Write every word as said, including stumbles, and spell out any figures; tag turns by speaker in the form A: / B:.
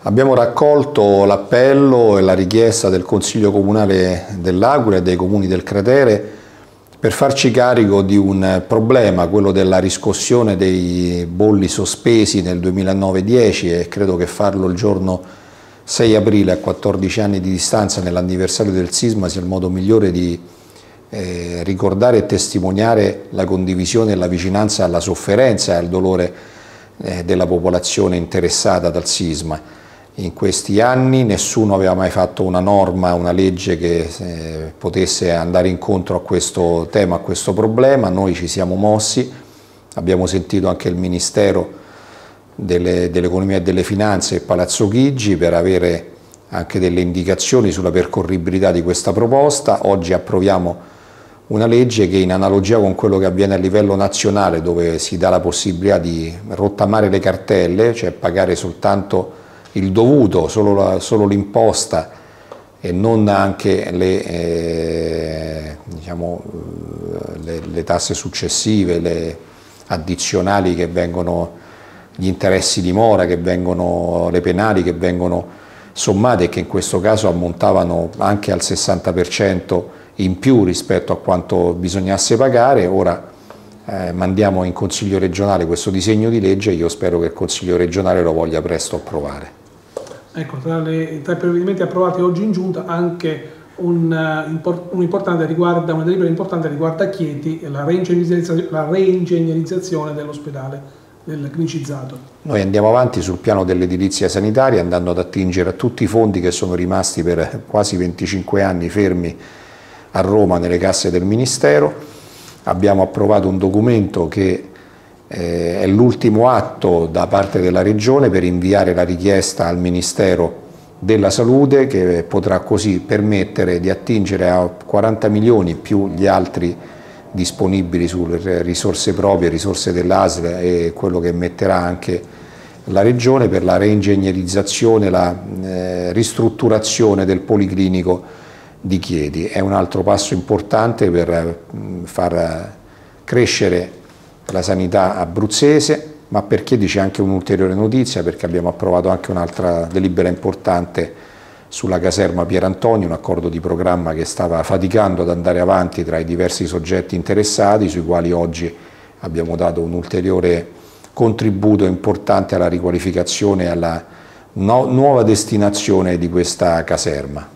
A: Abbiamo raccolto l'appello e la richiesta del Consiglio Comunale dell'Aquila e dei comuni del cratere per farci carico di un problema, quello della riscossione dei bolli sospesi nel duemilanove dieci, e credo che farlo il giorno sei aprile, a quattordici anni di distanza, nell'anniversario del sisma, sia il modo migliore di eh, ricordare e testimoniare la condivisione e la vicinanza alla sofferenza e al dolore eh, della popolazione interessata dal sisma. In questi anni nessuno aveva mai fatto una norma, una legge che eh, potesse andare incontro a questo tema, a questo problema. Noi ci siamo mossi, abbiamo sentito anche il Ministero delle, dell'Economia e delle Finanze e Palazzo Chigi per avere anche delle indicazioni sulla percorribilità di questa proposta. Oggi approviamo una legge che, in analogia con quello che avviene a livello nazionale, dove si dà la possibilità di rottamare le cartelle, cioè pagare soltanto il dovuto, solo l'imposta e non anche le, eh, diciamo, le, le tasse successive, le addizionali che vengono, gli interessi di mora, che vengono, le penali che vengono sommate e che in questo caso ammontavano anche al sessanta per cento in più rispetto a quanto bisognasse pagare. Ora eh, mandiamo in Consiglio regionale questo disegno di legge e io spero che il Consiglio regionale lo voglia presto approvare.
B: Ecco, tra, le, tra i provvedimenti approvati oggi in Giunta anche un, uh, import, un importante riguarda, una delibera importante riguarda Chieti e la reingegnerizzazione, la reingegnerizzazione dell'ospedale, del clinicizzato.
A: Noi andiamo avanti sul piano dell'edilizia sanitaria, andando ad attingere a tutti i fondi che sono rimasti per quasi venticinque anni fermi a Roma nelle casse del Ministero. Abbiamo approvato un documento che Eh, è l'ultimo atto da parte della Regione per inviare la richiesta al Ministero della Salute, che potrà così permettere di attingere a quaranta milioni più gli altri disponibili sulle risorse proprie, risorse dell'A S L e quello che metterà anche la Regione per la reingegnerizzazione, la eh, ristrutturazione del Policlinico di Chieti. È un altro passo importante per eh, far crescere la sanità abruzzese, ma per Chieti c'è anche un'ulteriore notizia, perché abbiamo approvato anche un'altra delibera importante sulla caserma Pierantonio, un accordo di programma che stava faticando ad andare avanti tra i diversi soggetti interessati, sui quali oggi abbiamo dato un ulteriore contributo importante alla riqualificazione e alla no- nuova destinazione di questa caserma.